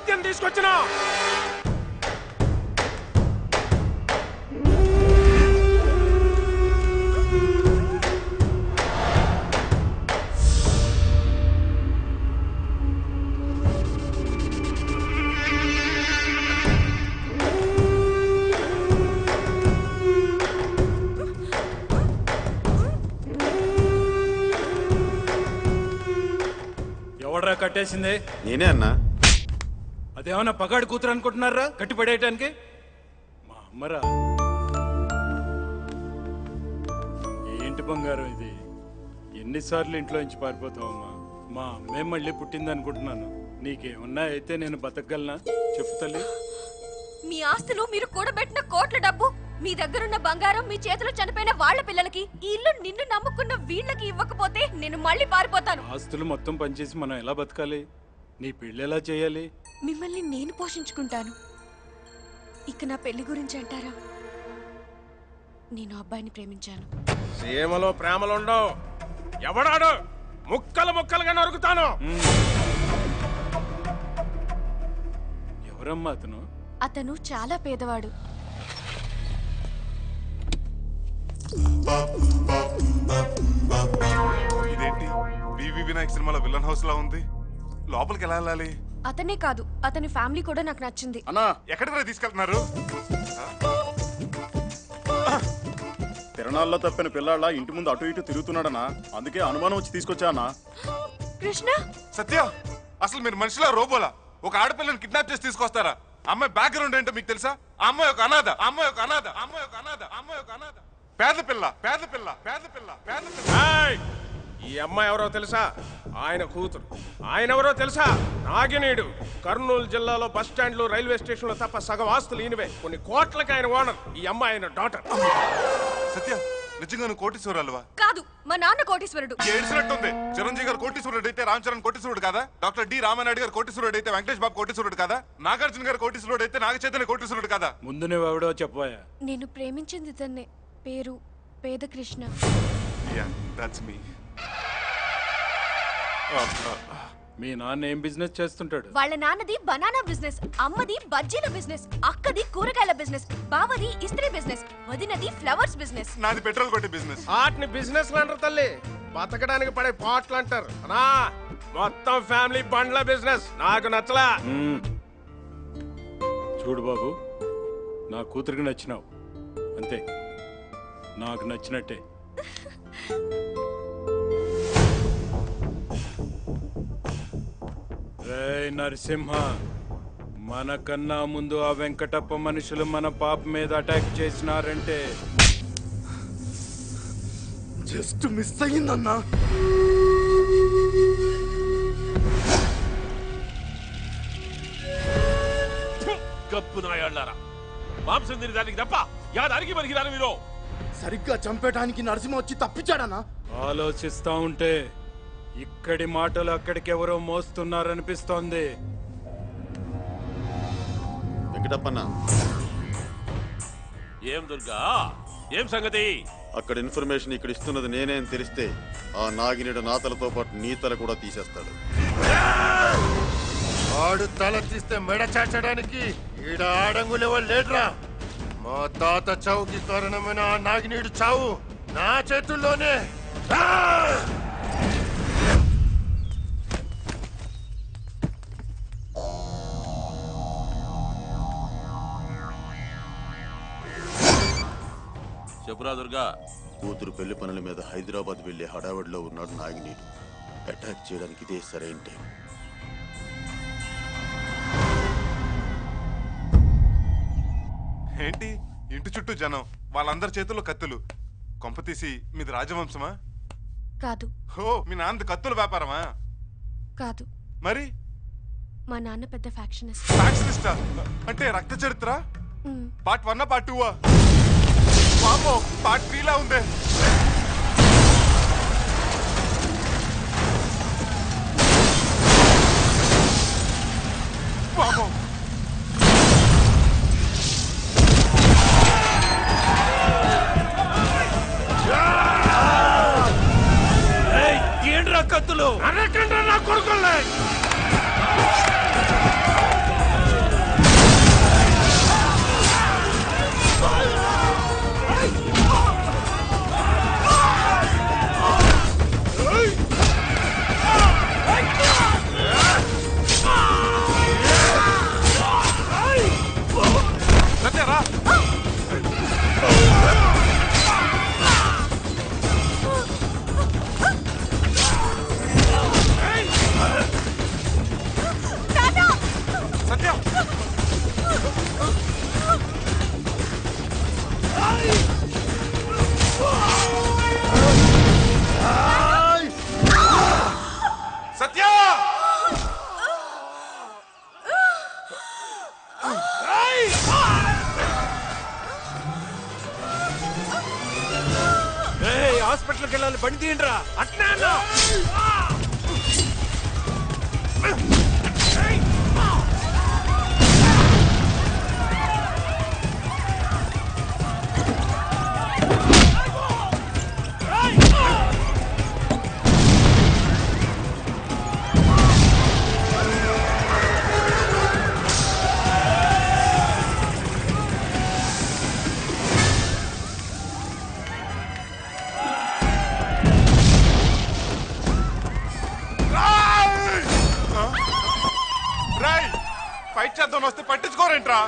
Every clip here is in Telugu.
సత్యం తీసుకొచ్చినా. ఎవడ్రా కట్టేసింది? నేనే అన్నా. అదేమన్నా పగాడు కూతురు అనుకుంటున్నారా కట్టి పడేయటానికి? మా అమ్మరా. ఏంటి బంగారం ఇది? ఎన్నిసార్లు ఇంట్లో నుంచి పారిపోతావమ్మా? మా అమ్మే మళ్ళీ పుట్టింది అనుకుంటున్నాను. నీకేమన్నా అయితే నేను బతకగలనా చెప్పు తల్లి. మీ ఆస్తులు మీరు కూడబెట్టిన కోట్ల డబ్బు, మీ దగ్గరున్న బంగారం, మీ చేతిలో చనిపోయిన వాళ్ళ పిల్లలకి, ఈ ఇల్లు నిన్ను నమ్ముకున్న వీళ్ళకి ఇవ్వకపోతే నేను మళ్ళీ పారిపోతాను. ఆస్తులు మొత్తం పనిచేసి మనం ఎలా బతకాలి? నీ పెళ్లి ఎలా చేయాలి? మిమ్మల్ని నేను పోషించుకుంటాను. ఇక నా పెళ్లి గురించి అంటారా? నేను అబ్బాయిని ప్రేమించాను. సీమలో ప్రేమలుండవు. ఎవడాడు? ముక్కలు ముక్కలుగా నరుకుతాను. ఎవరమ్మా అతను? అతను చాలా పేదవాడు. ఇదేంటి వివి వినాయక్ సినిమాలో విలన్ హౌస్ లా ఉంది? లోపలికి ఎలా వెళ్ళాలి? అతనే కాదు, అతని ఫ్యామిలీ కూడా నాకు నచ్చింది. అన్నా ఎక్కడికి తీసుకెళ్తున్నారు? తిరణాల్లో తప్పిన పిల్లాళ్ళ ఇంటి ముందు అటు ఇటు తిరుగుతున్నాడనా, అందుకే అనుమానం వచ్చి తీసుకొచ్చానా. కృష్ణ, సత్య, అసలు మీరు మనిషిలా రోబోలా? ఒక ఆడపిల్లని కిడ్నాప్ చేసి తీసుకొస్తారా? అమ్మాయి బ్యాక్గ్రౌండ్ ఏంటో మీకు తెలుసా? అమ్మాయి ఒక అనాథ, అమ్మాయి ఒక అనాథ, అమ్మాయి ఒక అనాథ, అమ్మాయి ఒక అనాథ. పేద పిల్ల, పేద పిల్ల, పేద పిల్ల, పేద పిల్ల. ఈ అమ్మాయి ఎవరో తెలుసా? ఆయన కూతురు. ఆయన ఎవరో తెలుసా? నాగినీడు. కర్నూలు జిల్లాలో బస్ స్టాండ్లు, రైల్వే స్టేషన్లు తప్ప సగం ఆస్తులు ఈయనవే. కొన్ని కోట్లకి ఆయన ఓనర్. ఈ అమ్మాయి ఆయన డాటర్. సత్య, నిజంగా నువ్వు కోటీశ్వరులువా? కాదు, మా నాన్న కోటీశ్వరుడు. ఏడ్చినట్టుంది. చిరంజీవి గారు కోటీశ్వరుడు అయితే రామ్ చరణ్ కోటీశ్వరుడు కదా? డాక్టర్ డి రామానాయుడు గారు కోటీశ్వరుడు అయితే వెంకటేష్ బాబు కోటీశ్వరుడు కదా? నాగార్జున గారు కోటీశ్వరుడు అయితే నాగ చైతన్య కోటీశ్వరుడు కదా? ముందు నువ్వెవడో చెప్పాయా? నేను ప్రేమించింది ఇతన్నే. పేరు పేద కృష్ణ. మీ నాన్న ఏం బిజినెస్ చేస్తుంటాడు? వాళ్ళ నాన్నది బనానా బిజినెస్, అమ్మది బజ్జీల బిజినెస్, అక్కది కూరగాయల బిజినెస్, బావది ఇస్త్రీ బిజినెస్, వదినది ఫ్లవర్స్ బిజినెస్. నాది పెట్రోల్ కొట్టే బిజినెస్. ఆటిని బిజినెస్ అంటారు తల్లి, బతకడానికి పడే పాటలు అంటారు. అనా మొత్తం ఫ్యామిలీ బండ్ల బిజినెస్. నాకు నచ్చలా. చూడు బాబు, నా కూతురికి నచ్చినావు అంతే. నాకు నచ్చినట్టే. నరసింహ, మనకన్నా ముందు ఆ వెంకటప్ప మనుషులు మన పాప మీద అటాక్ చేసినారంటే జస్ట్ మిస్ అయ్యిందన్నా. గప్పు నాయాళ్ళారా, మాంసం తిని దానికి తప్ప యాదానికి పనికిరాను మీరు. సరిగ్గా చంపేయడానికి నరసింహ వచ్చి తప్పించాడనా? ఆలోచిస్తా ఉంటే ఇక్కడి మాటలు అక్కడికి ఎవరో మోస్తున్నారనిపిస్తోంది. వెంకటప్పన్న, ఏం దుర్గా, ఏం సంగతి? అక్కడ ఇన్ఫర్మేషన్ ఇక్కడ ఇస్తున్నది నేనే అని తెలిస్తే ఆ నాగినేడు నా తలతో పాటు నీ తల కూడా తీసేస్తాడు. ఆడు తల తీస్తే మెడ చాచడానికి ఈడ ఆడంగులేవో లేడ్రా. మా తాత చావుకి కారణమైన ఆ నాగినీడు చావు నా చేతుల్లోనే. చెప్పురా దుర్గా. కూతురు పెళ్లి పనుల మీద హైదరాబాద్ వెళ్లే హడావడిలో ఉన్నాడు నాగినీడు. అటాక్ చేయడానికి ఇదే సరైన టైం. ఏంటి ఇంటి చుట్టూ జనం, వాళ్ళందరి చేతుల్లో కత్తులు. కొంపతీసి మీది రాజవంశమా? కాదు. హో, మీ నాన్నది కత్తుల వ్యాపారమా? కాదు. మరి మా నాన్న పెద్ద ఫ్యాక్షనిస్ట్. ఫ్యాక్షనిస్టా? అంటే రక్త చరిత్ర పార్ట్ 1 పార్ట్ 2? వామ్మో, పార్ట్ 3 లా ఉందే. వామ్మో, ఏంట్రా కత్తులు? అరకండ్రా నా కొడుకుల్ని. హాస్పిటల్కి వెళ్ళాలి, బండి తీయండిరా. అట్నే అన్నా. ఫైట్ చేద్దాం వస్తే పట్టించుకోరేంట్రా?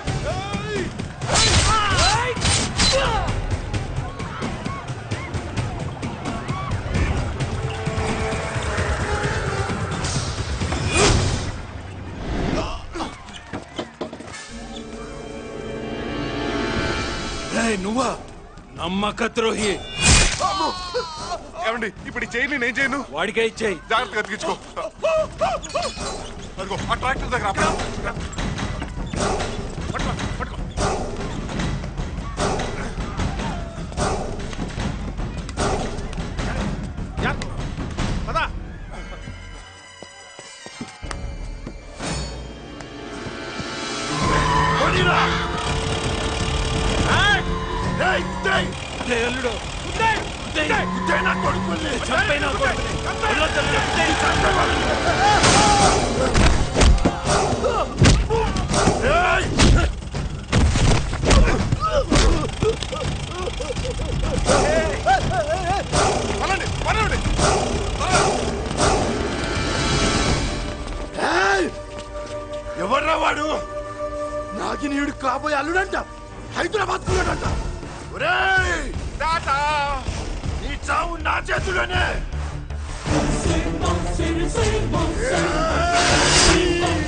నువ్వా నమ్మక ద్రోహి? ఏమండి ఇప్పుడు ఈ చైన్ నేను చేయను, వాడికే ఇచ్చేయి. జాగ్రత్తగా ఎత్తికించుకో. అదిగో ఆ ట్రాక్టర్ దగ్గర ఆపు. పట్టుకో పట్టుకో. పదా. అల్లుడు నా కొడుకుల్ని చంపైనా ఎవర్రా వాడు? నాగినీయుడు కాబోయే అల్లుడంట, హైదరాబాద్ కున్నాడంట. ఒరేయ్ టాటా, నీ చావు నా చేతిలోనే.